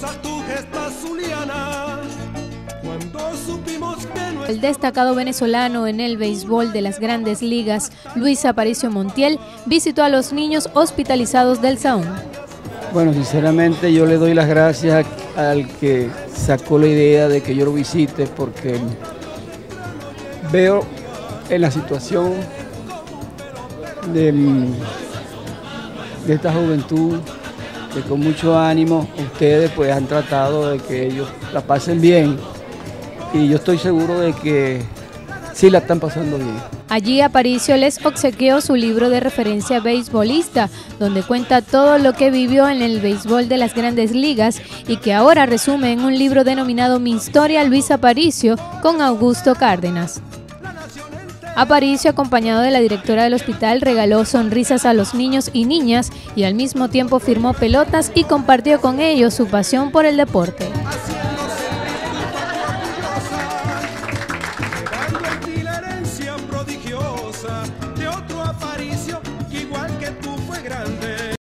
El destacado venezolano en el béisbol de las Grandes Ligas, Luis Aparicio Montiel, visitó a los niños hospitalizados del Sahún. Bueno, sinceramente yo le doy las gracias al que sacó la idea de que yo lo visite, porque veo en la situación de esta juventud que con mucho ánimo ustedes pues han tratado de que ellos la pasen bien, y yo estoy seguro de que sí la están pasando bien. Allí Aparicio les obsequió su libro de referencia beisbolista, donde cuenta todo lo que vivió en el béisbol de las Grandes Ligas y que ahora resume en un libro denominado Mi Historia Luis Aparicio con Augusto Cárdenas. Aparicio, acompañado de la directora del hospital, regaló sonrisas a los niños y niñas y al mismo tiempo firmó pelotas y compartió con ellos su pasión por el deporte.